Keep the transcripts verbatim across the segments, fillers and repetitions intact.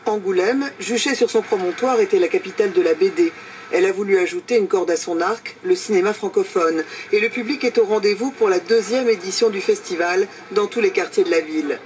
Angoulême, juchée sur son promontoire, était la capitale de la B D. Elle a voulu ajouter une corde à son arc, le cinéma francophone. Et le public est au rendez-vous pour la deuxième édition du festival dans tous les quartiers de la ville.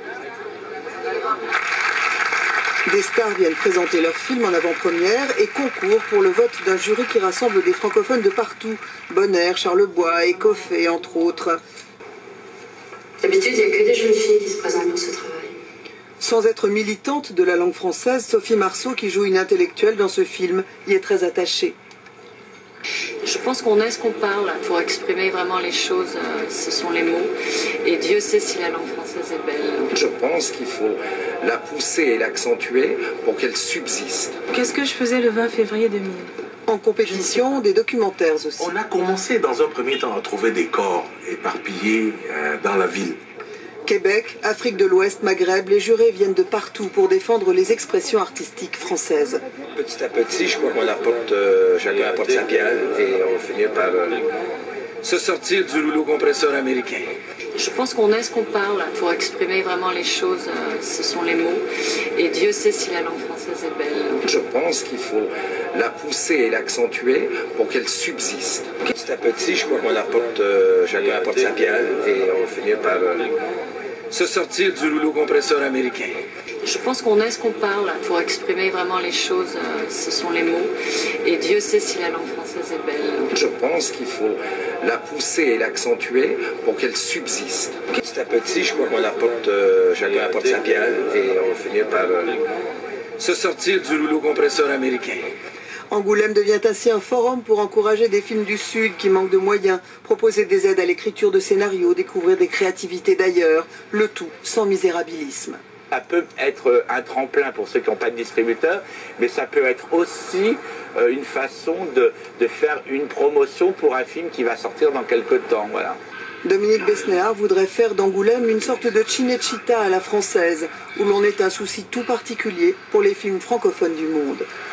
Des stars viennent présenter leurs films en avant-première et concourent pour le vote d'un jury qui rassemble des francophones de partout. Bonner, Charlebois, Écoffé, entre autres. D'habitude, il n'y a que des jeunes filles qui se présentent pour ce travail. Sans être militante de la langue française, Sophie Marceau, qui joue une intellectuelle dans ce film, y est très attachée. Je pense qu'on est ce qu'on parle. Pour exprimer vraiment les choses, ce sont les mots. Et Dieu sait si la langue française est belle. Je pense qu'il faut la pousser et l'accentuer pour qu'elle subsiste. Qu'est-ce que je faisais le vingt février deux mille? En compétition, des documentaires aussi. On a commencé dans un premier temps à trouver des corps éparpillés euh, dans la ville. Québec, Afrique de l'Ouest, Maghreb, les jurés viennent de partout pour défendre les expressions artistiques françaises. Petit à petit, je crois qu'on apporte, euh, chacun apporte sa pierre et on va finir par euh, se sortir du rouleau compresseur américain. Je pense qu'on est ce qu'on parle. Pour exprimer vraiment les choses, ce sont les mots. Et Dieu sait si la langue française est belle. Je pense qu'il faut la pousser et l'accentuer pour qu'elle subsiste. Petit à petit, je crois qu'on apporte, euh, chacun apporte sa pierre et on va finir par euh, se sortir du rouleau compresseur américain. Je pense qu'on est ce qu'on parle. Pour exprimer vraiment les choses, ce sont les mots. Et Dieu sait si la langue française est belle. Je pense qu'il faut la pousser et l'accentuer pour qu'elle subsiste. Petit à petit, je crois qu'on apporte, euh, chacun apporte sa pierre et on va finir par euh, se sortir du rouleau compresseur américain. Angoulême devient ainsi un forum pour encourager des films du Sud qui manquent de moyens, proposer des aides à l'écriture de scénarios, découvrir des créativités d'ailleurs, le tout sans misérabilisme. Ça peut être un tremplin pour ceux qui n'ont pas de distributeur, mais ça peut être aussi une façon de, de faire une promotion pour un film qui va sortir dans quelques temps. Voilà. Dominique Besnéard voudrait faire d'Angoulême une sorte de Cinecittà à la française, où l'on ait un souci tout particulier pour les films francophones du monde.